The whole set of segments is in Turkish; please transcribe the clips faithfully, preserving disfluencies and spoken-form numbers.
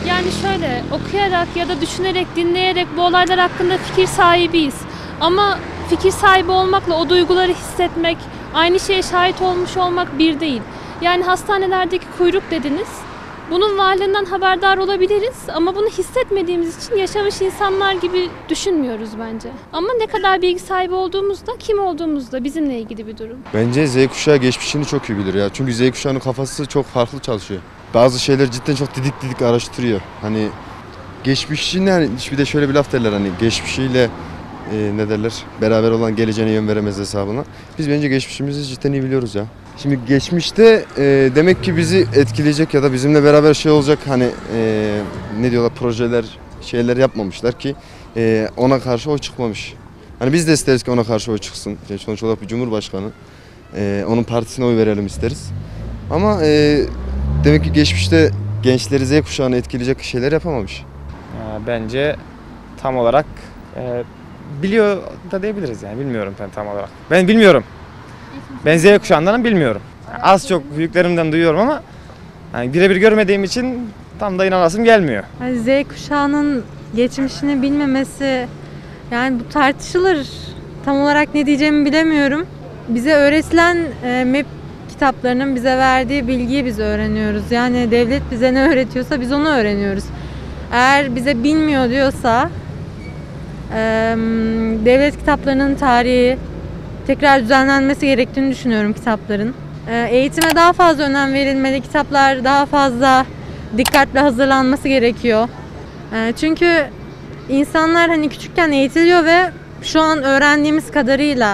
Yani şöyle, okuyarak ya da düşünerek, dinleyerek bu olaylar hakkında fikir sahibiyiz. Ama fikir sahibi olmakla o duyguları hissetmek, aynı şeye şahit olmuş olmak bir değil. Yani hastanelerdeki kuyruk dediniz. Bunun varlığından haberdar olabiliriz ama bunu hissetmediğimiz için yaşamış insanlar gibi düşünmüyoruz bence. Ama ne kadar bilgi sahibi olduğumuzda, kim olduğumuzda bizimle ilgili bir durum. Bence Z kuşağı geçmişini çok iyi bilir ya. Çünkü Z kuşağının kafası çok farklı çalışıyor. Bazı şeyler cidden çok didik didik araştırıyor. Hani geçmişini, hani bir de şöyle bir laf derler, hani geçmişiyle e, ne derler, beraber olan geleceğine yön veremez hesabına. Biz bence geçmişimizi cidden iyi biliyoruz ya. Şimdi geçmişte e, demek ki bizi etkileyecek ya da bizimle beraber şey olacak, hani e, ne diyorlar, projeler, şeyler yapmamışlar ki e, ona karşı oy çıkmamış. Hani biz de isteriz ki ona karşı oy çıksın. Yani sonuç olarak bir cumhurbaşkanı. E, onun partisine oy verelim isteriz. Ama e, demek ki geçmişte gençleri, Z kuşağını etkileyecek şeyler yapamamış. Ya, bence tam olarak e, biliyor da diyebiliriz yani, bilmiyorum ben tam olarak. Ben bilmiyorum. Ben Z kuşağından bilmiyorum. Az çok büyüklerimden duyuyorum ama yani birebir görmediğim için tam da inanasım gelmiyor. Yani Z kuşağının geçmişini bilmemesi, yani bu tartışılır. Tam olarak ne diyeceğimi bilemiyorum. Bize öğretilen e, M E P kitaplarının bize verdiği bilgiyi biz öğreniyoruz. Yani devlet bize ne öğretiyorsa biz onu öğreniyoruz. Eğer bize bilmiyor diyorsa e, devlet kitaplarının tarihi tekrar düzenlenmesi gerektiğini düşünüyorum kitapların. E, eğitime daha fazla önem verilmeli, kitaplar daha fazla dikkatli hazırlanması gerekiyor. E, çünkü insanlar hani küçükken eğitiliyor ve şu an öğrendiğimiz kadarıyla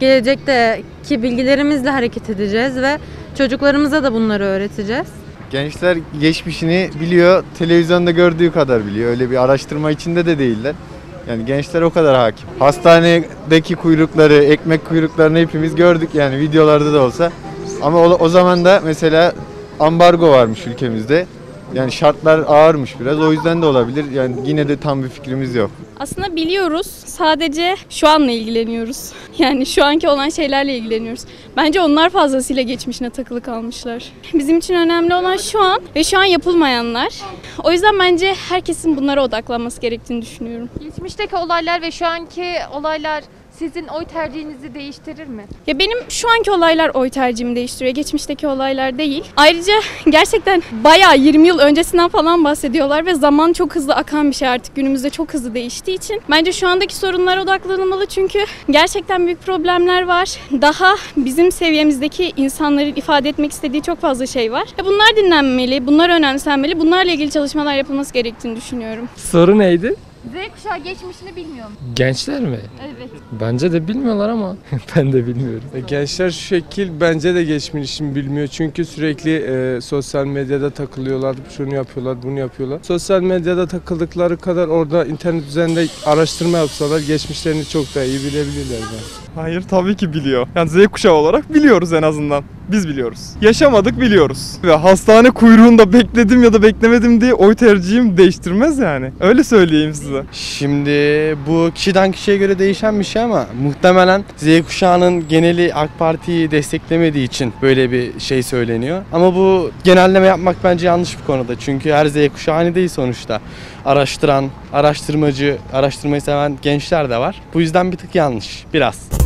gelecekteki bilgilerimizle hareket edeceğiz ve çocuklarımıza da bunları öğreteceğiz. Gençler geçmişini biliyor, televizyonda gördüğü kadar biliyor. Öyle bir araştırma içinde de değiller. Yani gençler o kadar hakim. Hastanedeki kuyrukları, ekmek kuyruklarını hepimiz gördük yani, videolarda da olsa. Ama o, o zaman da mesela ambargo varmış ülkemizde. Yani şartlar ağırmış biraz, o yüzden de olabilir. Yani yine de tam bir fikrimiz yok. Aslında biliyoruz, sadece şu anla ilgileniyoruz. Yani şu anki olan şeylerle ilgileniyoruz. Bence onlar fazlasıyla geçmişine takılı kalmışlar. Bizim için önemli olan şu an ve şu an yapılmayanlar. O yüzden bence herkesin bunlara odaklanması gerektiğini düşünüyorum. Geçmişteki olaylar ve şu anki olaylar sizin oy tercihinizi değiştirir mi? Ya benim şu anki olaylar oy tercihimi değiştiriyor. Geçmişteki olaylar değil. Ayrıca gerçekten bayağı yirmi yıl öncesinden falan bahsediyorlar ve zaman çok hızlı akan bir şey artık. Günümüzde çok hızlı değiştiği için. Bence şu andaki sorunlara odaklanılmalı çünkü gerçekten büyük problemler var. Daha bizim seviyemizdeki insanların ifade etmek istediği çok fazla şey var. Ve bunlar dinlenmeli, bunlar önemsenmeli. Bunlarla ilgili çalışmalar yapılması gerektiğini düşünüyorum. Soru neydi? Z kuşağı geçmişini bilmiyor mu? Gençler mi? Evet. Bence de bilmiyorlar ama ben de bilmiyorum. Gençler şu şekil bence de geçmişini bilmiyor. Çünkü sürekli e, sosyal medyada takılıyorlar, şunu yapıyorlar, bunu yapıyorlar. Sosyal medyada takıldıkları kadar orada internet üzerinde araştırma yapsalar geçmişlerini çok daha iyi bilebilirler bence. Hayır, tabii ki biliyor. Yani Z kuşağı olarak biliyoruz en azından. Biz biliyoruz. Yaşamadık, biliyoruz. Ve hastane kuyruğunda bekledim ya da beklemedim diye oy tercihim değiştirmez yani. Öyle söyleyeyim size. Şimdi bu kişiden kişiye göre değişen bir şey ama muhtemelen Z kuşağının geneli AK Parti'yi desteklemediği için böyle bir şey söyleniyor. Ama bu genelleme yapmak bence yanlış bir konuda. Çünkü her Z kuşağı aynı değil sonuçta. Araştıran, araştırmacı, araştırmayı seven gençler de var. Bu yüzden bir tık yanlış. Biraz.